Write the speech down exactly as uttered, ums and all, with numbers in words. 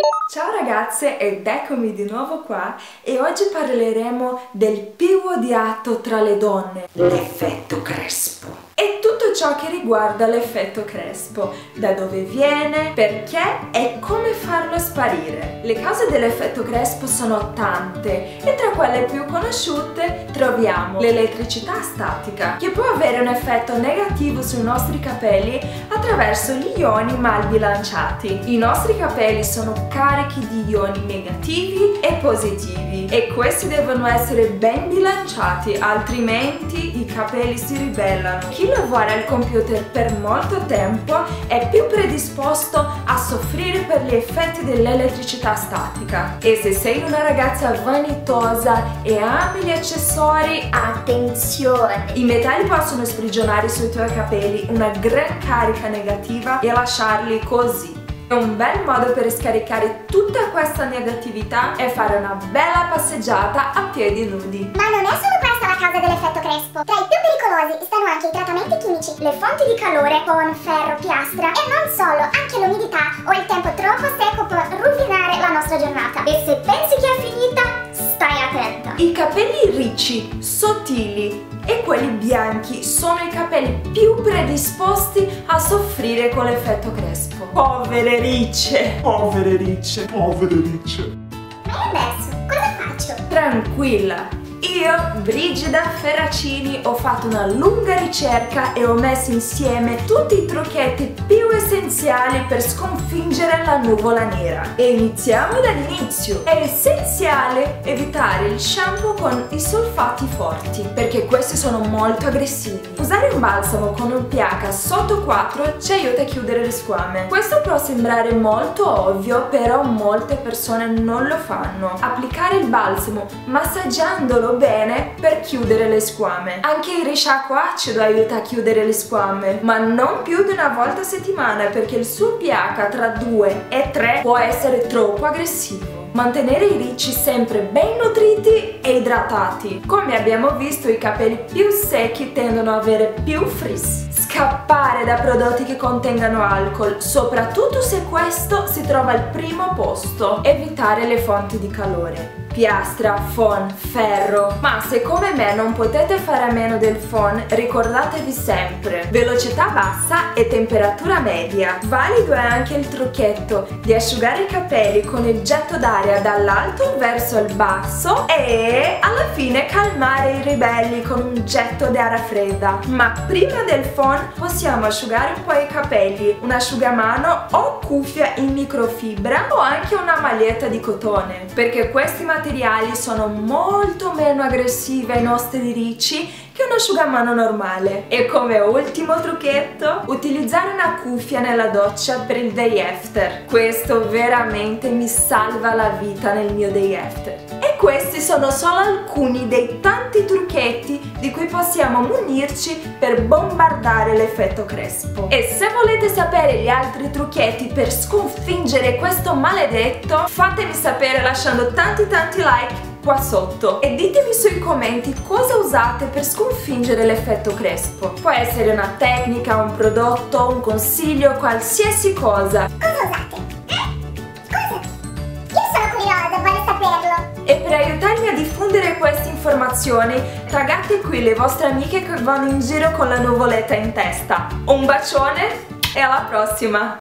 Ciao ragazze ed eccomi di nuovo qua e oggi parleremo del più odiato tra le donne, l'effetto crespo. E tutto ciò che riguarda l'effetto crespo, da dove viene, perché e come farlo sparire. Le cause dell'effetto crespo sono tante e tra quelle più conosciute troviamo l'elettricità statica, che può avere un effetto negativo sui nostri capelli attraverso gli ioni mal bilanciati. I nostri capelli sono carichi di ioni negativi e positivi e questi devono essere ben bilanciati, altrimenti i capelli si ribellano. Chi lavora al computer per molto tempo è più predisposto a soffrire per gli effetti dell'elettricità statica. E se sei una ragazza vanitosa e ami gli accessori, attenzione! I metalli possono sprigionare sui tuoi capelli una gran carica negativa e lasciarli così. Un bel modo per scaricare tutta questa negatività è fare una bella passeggiata a piedi nudi. Ma non è solo questa la causa dell'effetto crespo. Tra i più pericolosi stanno anche i trattamenti chimici, le fonti di calore con ferro, piastra e non solo, anche l'umidità o il tempo troppo secco può rovinare la nostra giornata. E se pensi che è finita, stai attenta. I capelli ricci, sottili e quelli bianchi sono i capelli più predisposti a soffrire con l'effetto crespo. Povere ricce! Povere ricce, povere ricce. E adesso, cosa faccio? Tranquilla! Io, Brigida Ferracini, ho fatto una lunga ricerca e ho messo insieme tutti i trucchetti più essenziali per sconfiggere la nuvola nera. E iniziamo dall'inizio. È essenziale evitare il shampoo con i solfati forti, perché questi sono molto aggressivi. Usare un balsamo con un pH sotto quattro ci aiuta a chiudere le squame. Questo può sembrare molto ovvio, però molte persone non lo fanno. Applicare il balsamo massaggiandolo bene per chiudere le squame. Anche il risciacquo acido aiuta a chiudere le squame, ma non più di una volta a settimana, perché il suo pH tra due e tre può essere troppo aggressivo. Mantenere i ricci sempre ben nutriti e idratati. Come abbiamo visto, i capelli più secchi tendono ad avere più frizz. Scappare da prodotti che contengano alcol, soprattutto se questo si trova al primo posto. Evitare le fonti di calore. Piastra, phon, ferro. Ma se come me non potete fare a meno del phon, ricordatevi sempre velocità bassa e temperatura media. Valido è anche il trucchetto di asciugare i capelli con il getto d'aria dall'alto verso il basso e alla fine calmare i ribelli con un getto di aria fredda. Ma prima del phon possiamo asciugare un po' i capelli, un asciugamano o cuffia in microfibra o anche una maglietta di cotone, perché questi materiali materiali sono molto meno aggressivi ai nostri ricci che un asciugamano normale. E come ultimo trucchetto, utilizzare una cuffia nella doccia per il day after. Questo veramente mi salva la vita nel mio day after. E questi sono solo alcuni dei tanti trucchetti di cui possiamo munirci per bombardare l'effetto crespo. E se volete sapere gli altri trucchetti per sconfiggere questo maledetto, fatemi sapere lasciando tanti tanti like qua sotto e ditemi sui commenti cosa usate per sconfiggere l'effetto crespo. Può essere una tecnica, un prodotto, un consiglio, qualsiasi cosa. Cosa usate? Eh? Cosa? Io sono curiosa, voglio saperlo. E per aiutarmi a diffondere queste informazioni, taggate qui le vostre amiche che vanno in giro con la nuvoletta in testa. Un bacione e alla prossima!